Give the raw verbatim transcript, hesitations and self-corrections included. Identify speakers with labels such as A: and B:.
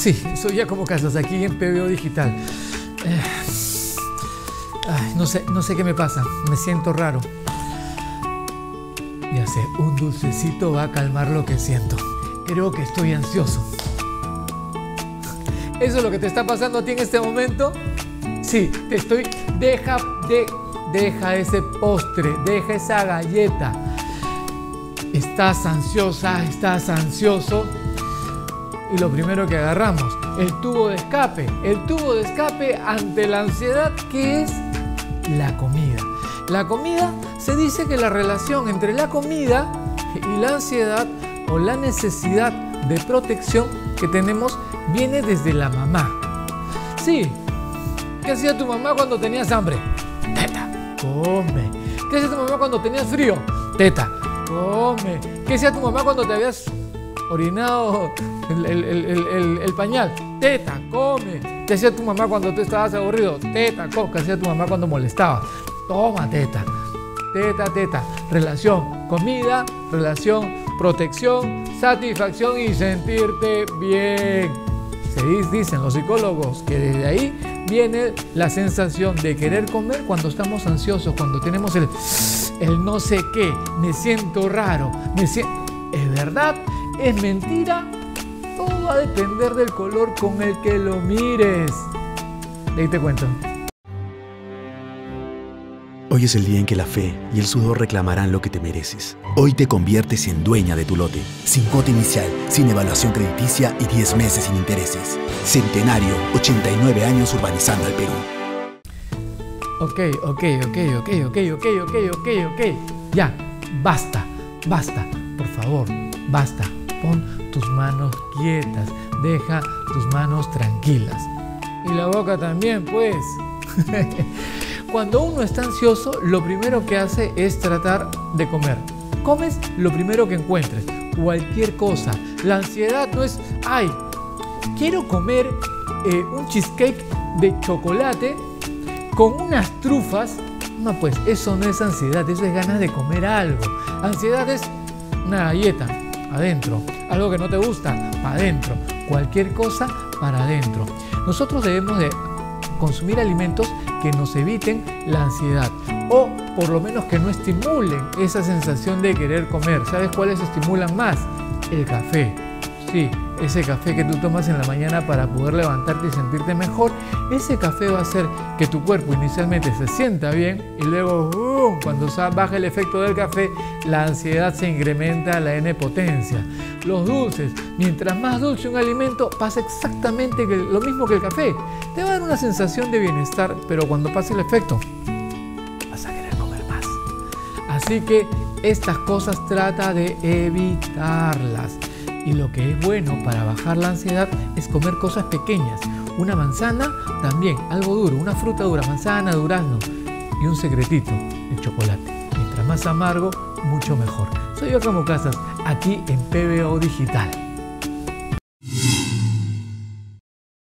A: Sí, soy Giacomo Casas, aquí en P B O Digital. Eh, ay, no sé, no sé qué me pasa, me siento raro. Ya sé, un dulcecito va a calmar lo que siento. Creo que estoy ansioso. ¿Eso es lo que te está pasando a ti en este momento? Sí, te estoy... Deja, de, deja ese postre, deja esa galleta. Estás ansiosa, estás ansioso. Y lo primero que agarramos, el tubo de escape. El tubo de escape ante la ansiedad, ¿qué es? La comida. La comida, se dice que la relación entre la comida y la ansiedad o la necesidad de protección que tenemos viene desde la mamá. Sí. ¿Qué hacía tu mamá cuando tenías hambre? Teta, come. ¿Qué hacía tu mamá cuando tenías frío? Teta, come. ¿Qué hacía tu mamá cuando te habías orinado el, el, el, el, el pañal? Teta, come. ¿Qué hacía tu mamá cuando tú estabas aburrido? Teta, come. ¿Qué hacía tu mamá cuando molestaba? Toma, teta. Teta, teta. Relación, comida, relación, protección, satisfacción y sentirte bien. Se dicen los psicólogos que desde ahí viene la sensación de querer comer cuando estamos ansiosos, cuando tenemos el, el no sé qué, me siento raro, me siento... ¿Es verdad? ¿Es mentira? Todo va a depender del color con el que lo mires. De ahí te cuento.
B: Hoy es el día en que la fe y el sudor reclamarán lo que te mereces. Hoy te conviertes en dueña de tu lote. Sin cuota inicial, sin evaluación crediticia y diez meses sin intereses. Centenario, ochenta y nueve años urbanizando al Perú.
A: Ok, ok, ok, ok, ok, ok, ok, ok, ok. Ya, basta, basta. Por favor, basta. Pon tus manos quietas. Deja tus manos tranquilas. Y la boca también, pues. Cuando uno está ansioso, lo primero que hace es tratar de comer. Comes lo primero que encuentres, cualquier cosa. La ansiedad no es, ay, quiero comer eh, un cheesecake de chocolate con unas trufas. No, pues eso no es ansiedad, eso es ganas de comer algo. Ansiedad es una galleta, adentro. Algo que no te gusta, para adentro. Cualquier cosa, para adentro. Nosotros debemos de consumir alimentos que nos eviten la ansiedad o por lo menos que no estimulen esa sensación de querer comer. ¿Sabes cuáles estimulan más? El café. Sí, ese café que tú tomas en la mañana para poder levantarte y sentirte mejor. Ese café va a hacer que tu cuerpo inicialmente se sienta bien y luego uh, cuando baja el efecto del café, la ansiedad se incrementa a la N potencia. Los dulces, mientras más dulce un alimento, pasa exactamente lo mismo que el café. Te va a dar una sensación de bienestar, pero cuando pase el efecto, vas a querer comer más. Así que estas cosas trata de evitarlas. Y lo que es bueno para bajar la ansiedad es comer cosas pequeñas. Una manzana, también algo duro, una fruta dura, manzana, durazno. Y un secretito, el chocolate. Mientras más amargo, mucho mejor. Soy Giacomo Casas, aquí en P B O Digital.